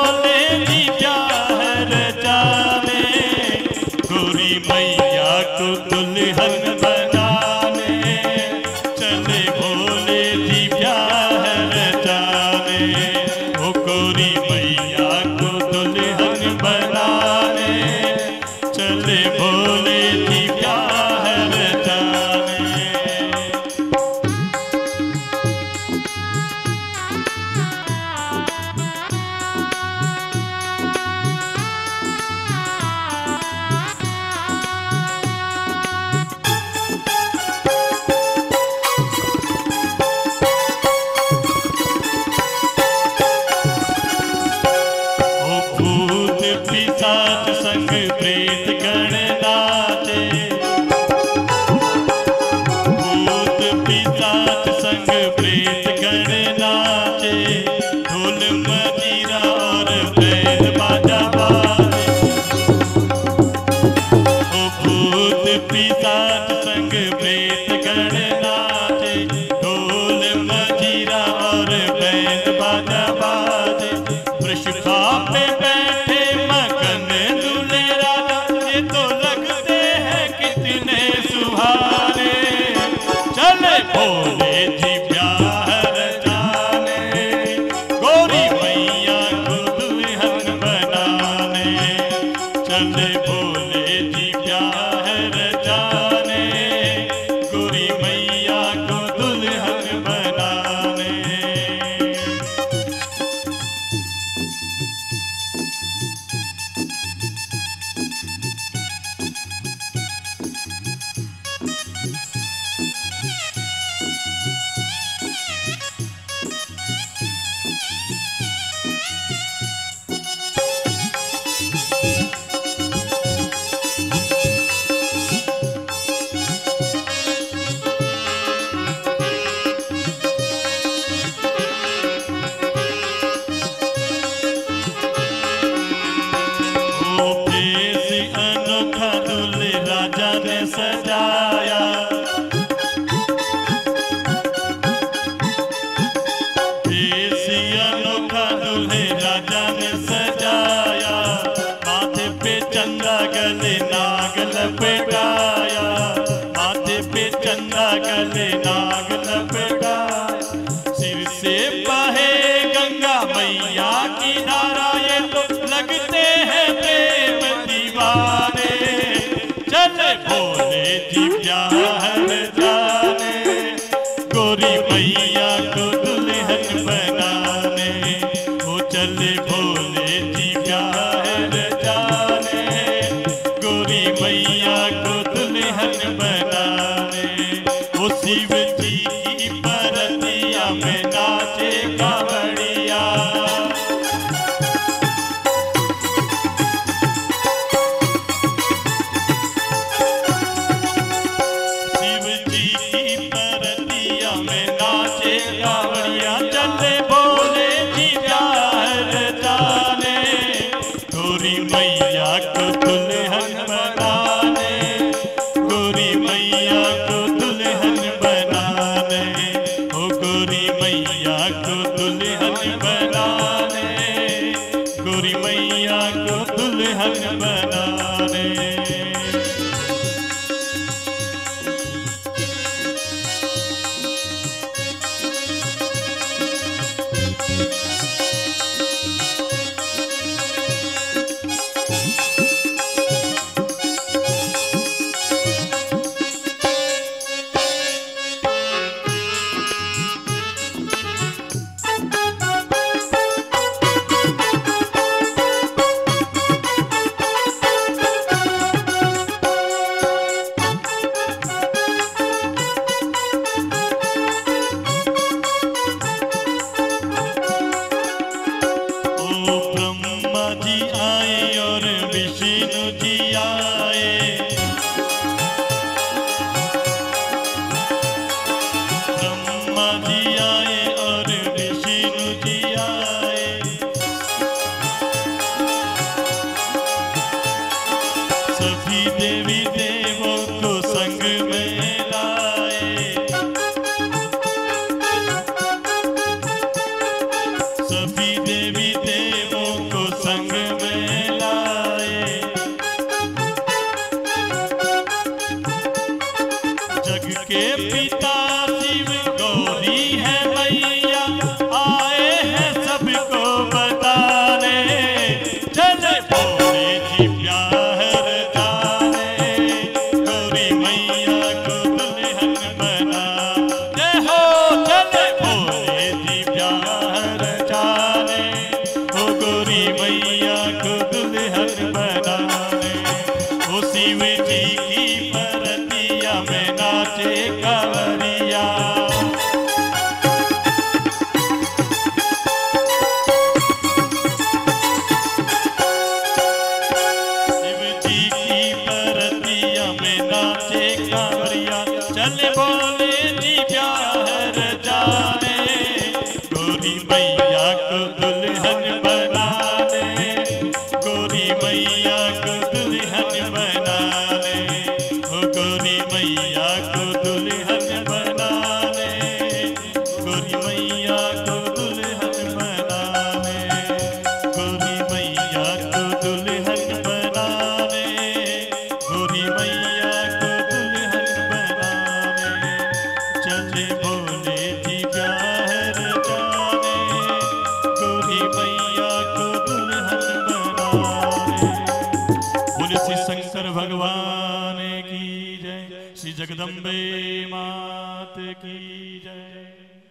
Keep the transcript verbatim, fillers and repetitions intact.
भोले जी प्यार रचाने, गोरी मैया को दुल्हन बनाने, चले भोले जी प्यार रचाने। ओ गोरी मैया को दुल्हन बनाने, चले भोले जी प्यार रचाने। पिशाच संग प्रेत गण नाचे, भूत पिशाच संग प्रेत गण नाचे, ढोल मजीरा और बैल बाजा बाजे। ओ भूत पिशाच संग प्रेत गण नाचे, ढोल मजीरा और बैल बाजा बाजे। वृषभा पे बैठे मगन दूल्हे राजा, ये तो लगते हैं कितने सुहाने, चले भोले जी प्यार जाने, गोरी मैया को दुल्हन बनाने, चले भोले जी प्यार जाने, गोरी मैया को दुल्हन बनाने। अनोखा दूल्हे राजा ने सजाया, देसी अनोखा दूल्हे राजा ने सजाया, माथे पे चंदा गले नाग लपेटाया, माथे पे चंदा गले नाग लपेटाया, सिर से बहे गंगा मैया की धारा, ये तो लगते हैं प्रेम दीवाने, चले भोले जी प्यार जाने, गोरी मैया को दुल्हन बनाने। वो चले भोले जी प्यार जाने, गोरी मैया को दुल्हन बनाने। वो शिव जी की बरतिया में नाचे कावड़िया, कावड़िया, चले भोले जी प्यार जाने, गोरी मैया को दुल्हन बनाने, गोरी मैया को दुल्हन बनाने। ओ गोरी मैया को दुल्हन बनाने, गोरी मैया को दुल्हन बनाने। सभी देवी देवों को को दुल्हन बनाने। ओ शिव जी की परतिया में नाचे कांवरिया। शिव जी की परतिया में नाचे कांवरिया। चले बोले जी प्यार जाने, गोरी मैया को दुल्हन बनाने, गोरी मैया को दुल्हन बनाने, ओ गोरी मैया को दुल्हन बनाने, गोरी मैया को दुल्हन बनाने, गोरी मैया को दुल्हन बनाने, गोरी मैया को दुल्हन बनाने। चले बोले जी प्यार जाने, गोरी मैया को दुल्हन बनाने। बोले श्री शंकर भगवान की जय, श्री जगदम्बे मात की जय।